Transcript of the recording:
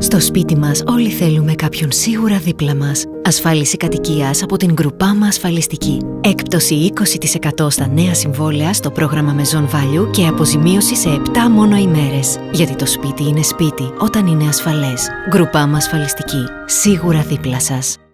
Στο σπίτι μας όλοι θέλουμε κάποιον σίγουρα δίπλα μας. Ασφάλιση κατοικίας από την Groupama Ασφαλιστική. Έκπτωση 20% στα νέα συμβόλαια στο πρόγραμμα Maison Value και αποζημίωση σε 7 μόνο ημέρες. Γιατί το σπίτι είναι σπίτι όταν είναι ασφαλές. Groupama Ασφαλιστική. Σίγουρα δίπλα σας.